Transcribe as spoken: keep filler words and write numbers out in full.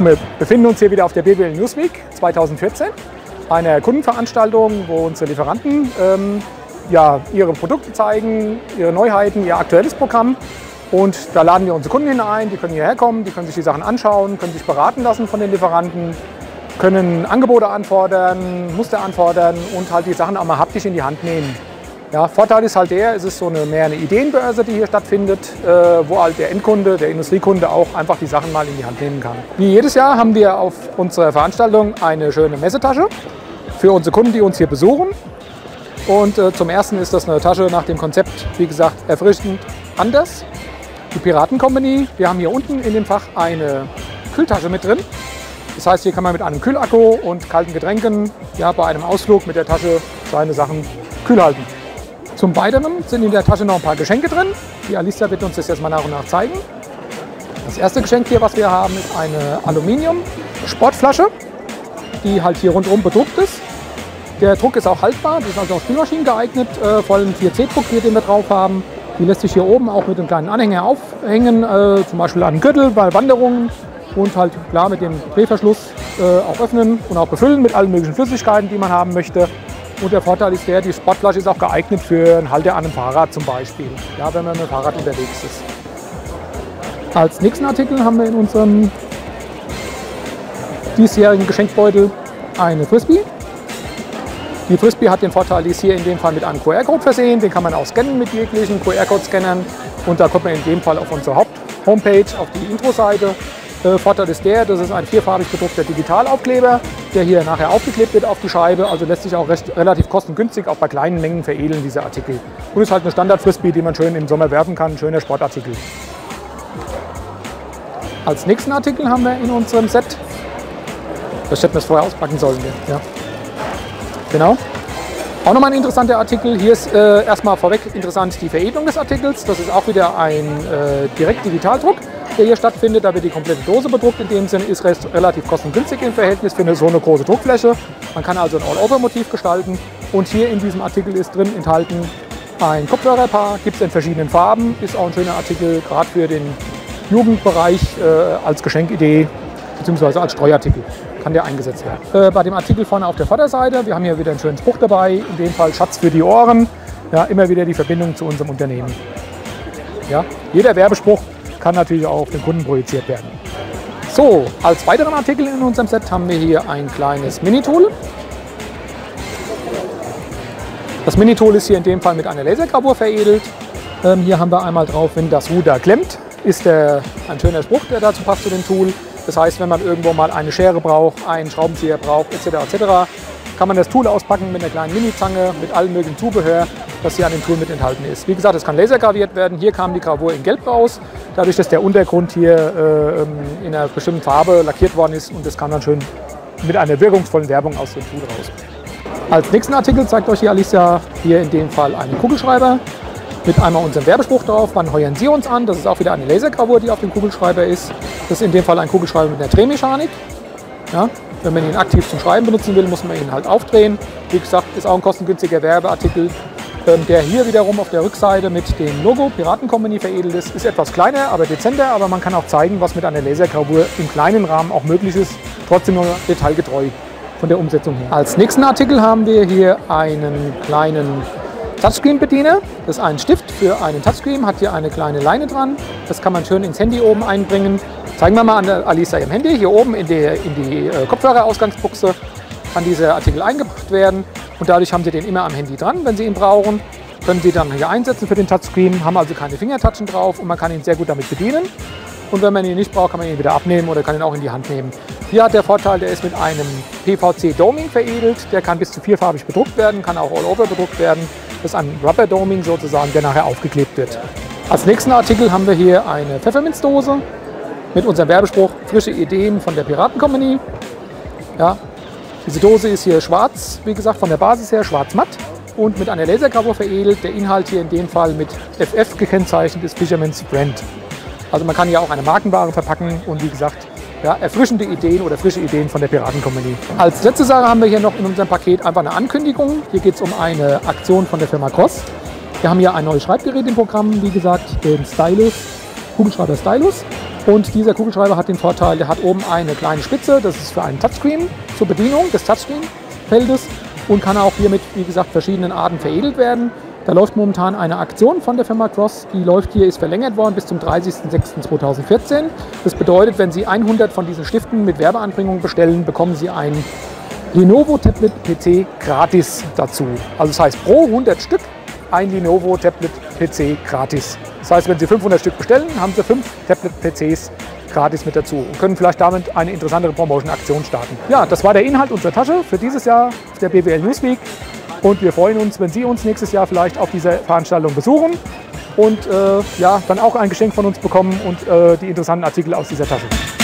wir befinden uns hier wieder auf der B W L Newsweek zweitausendvierzehn, einer Kundenveranstaltung, wo unsere Lieferanten ähm, ja, ihre Produkte zeigen, ihre Neuheiten, ihr aktuelles Programm. Und da laden wir unsere Kunden hinein, die können hierher kommen, die können sich die Sachen anschauen, können sich beraten lassen von den Lieferanten, können Angebote anfordern, Muster anfordern und halt die Sachen auch mal haptisch in die Hand nehmen. Ja, Vorteil ist halt der, es ist so eine, mehr eine Ideenbörse, die hier stattfindet, äh, wo halt der Endkunde, der Industriekunde auch einfach die Sachen mal in die Hand nehmen kann. Wie jedes Jahr haben wir auf unserer Veranstaltung eine schöne Messetasche für unsere Kunden, die uns hier besuchen. Und äh, zum ersten ist das eine Tasche nach dem Konzept, wie gesagt, erfrischend anders. Die Piraten Company, wir haben hier unten in dem Fach eine Kühltasche mit drin. Das heißt, hier kann man mit einem Kühlakku und kalten Getränken ja, bei einem Ausflug mit der Tasche seine Sachen kühl halten. Zum Weiteren sind in der Tasche noch ein paar Geschenke drin. Die Alicia wird uns das jetzt mal nach und nach zeigen. Das erste Geschenk hier, was wir haben, ist eine Aluminium-Sportflasche, die halt hier rundherum bedruckt ist. Der Druck ist auch haltbar, die ist also auf Spülmaschinen geeignet, äh, vor allem vier C Druck hier, den wir drauf haben. Die lässt sich hier oben auch mit einem kleinen Anhänger aufhängen, äh, zum Beispiel an den Gürtel bei Wanderungen und halt klar mit dem Drehverschluss äh, auch öffnen und auch befüllen mit allen möglichen Flüssigkeiten, die man haben möchte. Und der Vorteil ist der, die Sportflasche ist auch geeignet für einen Halter an einem Fahrrad zum Beispiel, ja, wenn man mit dem Fahrrad unterwegs ist. Als nächsten Artikel haben wir in unserem diesjährigen Geschenkbeutel eine Frisbee. Die Frisbee hat den Vorteil, die ist hier in dem Fall mit einem Q R-Code versehen. Den kann man auch scannen mit jeglichen Q R-Code-Scannern. Und da kommt man in dem Fall auf unsere Haupt-Homepage, auf die Intro-Seite. Äh, Vorteil ist der, das ist ein vierfarbig bedruckter Digitalaufkleber, der hier nachher aufgeklebt wird auf die Scheibe. Also lässt sich auch recht, relativ kostengünstig auch bei kleinen Mengen veredeln, diese Artikel. Und ist halt eine Standard-Frisbee, die man schön im Sommer werfen kann. Ein schöner Sportartikel. Als nächsten Artikel haben wir in unserem Set, das hätten wir es vorher auspacken sollen. Ja. Genau. Auch nochmal ein interessanter Artikel. Hier ist äh, erstmal vorweg interessant die Veredelung des Artikels. Das ist auch wieder ein äh, Direkt-Digitaldruck, der hier stattfindet. Da wird die komplette Dose bedruckt. In dem Sinne ist recht, relativ kostengünstig im Verhältnis für eine, so eine große Druckfläche. Man kann also ein All-Over-Motiv gestalten. Und hier in diesem Artikel ist drin enthalten ein Kopfhörerpaar. Gibt es in verschiedenen Farben. Ist auch ein schöner Artikel, gerade für den Jugendbereich äh, als Geschenkidee bzw. als Streuartikel. Kann der eingesetzt werden. Äh, bei dem Artikel vorne auf der Vorderseite, wir haben hier wieder einen schönen Spruch dabei, in dem Fall Schatz für die Ohren, ja, immer wieder die Verbindung zu unserem Unternehmen. Ja, jeder Werbespruch kann natürlich auch auf den Kunden projiziert werden. So, als weiteren Artikel in unserem Set haben wir hier ein kleines Minitool. Das Minitool ist hier in dem Fall mit einer Lasergravur veredelt. Ähm, hier haben wir einmal drauf, wenn das Ruder klemmt, ist der, ein schöner Spruch, der dazu passt zu dem Tool. Das heißt, wenn man irgendwo mal eine Schere braucht, einen Schraubenzieher braucht, et cetera et cetera, kann man das Tool auspacken mit einer kleinen Mini-Zange, mit allem möglichen Zubehör, das hier an dem Tool mit enthalten ist. Wie gesagt, es kann lasergraviert werden. Hier kam die Gravur in Gelb raus, dadurch, dass der Untergrund hier äh, in einer bestimmten Farbe lackiert worden ist und das kam dann schön mit einer wirkungsvollen Werbung aus dem Tool raus. Als nächsten Artikel zeigt euch hier Alicia hier in dem Fall einen Kugelschreiber mit einmal unserem Werbespruch drauf, wann heuern Sie uns an? Das ist auch wieder eine Lasergravur, die auf dem Kugelschreiber ist. Das ist in dem Fall ein Kugelschreiber mit einer Drehmechanik. Ja, wenn man ihn aktiv zum Schreiben benutzen will, muss man ihn halt aufdrehen. Wie gesagt, ist auch ein kostengünstiger Werbeartikel, ähm, der hier wiederum auf der Rückseite mit dem Logo Piraten Company veredelt ist. Ist etwas kleiner, aber dezenter, aber man kann auch zeigen, was mit einer Lasergravur im kleinen Rahmen auch möglich ist, trotzdem nur detailgetreu von der Umsetzung her. Als nächsten Artikel haben wir hier einen kleinen Touchscreen-Bediener. Das ist ein Stift für einen Touchscreen, hat hier eine kleine Leine dran. Das kann man schön ins Handy oben einbringen. Zeigen wir mal an der Alicia im Handy. Hier oben in die, in die äh, Kopfhörerausgangsbuchse kann dieser Artikel eingebracht werden. Und dadurch haben Sie den immer am Handy dran, wenn Sie ihn brauchen. Können Sie dann hier einsetzen für den Touchscreen, haben also keine Fingertouchen drauf und man kann ihn sehr gut damit bedienen. Und wenn man ihn nicht braucht, kann man ihn wieder abnehmen oder kann ihn auch in die Hand nehmen. Hier hat der Vorteil, der ist mit einem P V C-Doming veredelt. Der kann bis zu vierfarbig bedruckt werden, kann auch all-over bedruckt werden. Das ist ein Rubber-Doming sozusagen, der nachher aufgeklebt wird. Als nächsten Artikel haben wir hier eine Pfefferminzdose mit unserem Werbespruch frische Ideen von der Piraten Company. Ja, diese Dose ist hier schwarz, wie gesagt, von der Basis her schwarz-matt und mit einer Lasergravur veredelt. Der Inhalt hier in dem Fall mit F F gekennzeichnet ist Fisherman's Friend. Also man kann hier auch eine Markenware verpacken und wie gesagt, ja, erfrischende Ideen oder frische Ideen von der Piraten Company. Als letzte Sache haben wir hier noch in unserem Paket einfach eine Ankündigung. Hier geht es um eine Aktion von der Firma Cross. Wir haben hier ein neues Schreibgerät im Programm, wie gesagt, den Stylus, Kugelschreiber Stylus. Und dieser Kugelschreiber hat den Vorteil, der hat oben eine kleine Spitze, das ist für einen Touchscreen zur Bedienung des Touchscreen-Feldes und kann auch hier mit, wie gesagt, verschiedenen Arten veredelt werden. Da läuft momentan eine Aktion von der Firma Cross, die läuft hier, ist verlängert worden bis zum dreißigsten sechsten zweitausendvierzehn. Das bedeutet, wenn Sie hundert von diesen Stiften mit Werbeanbringung bestellen, bekommen Sie ein Lenovo Tablet P C gratis dazu. Also das heißt, pro hundert Stück ein Lenovo Tablet P C gratis. Das heißt, wenn Sie fünfhundert Stück bestellen, haben Sie fünf Tablet P Cs gratis mit dazu und können vielleicht damit eine interessantere Promotion-Aktion starten. Ja, das war der Inhalt unserer Tasche für dieses Jahr auf der B W L Newsweek. Und wir freuen uns, wenn Sie uns nächstes Jahr vielleicht auf dieser Veranstaltung besuchen und äh, ja, dann auch ein Geschenk von uns bekommen und äh, die interessanten Artikel aus dieser Tasche.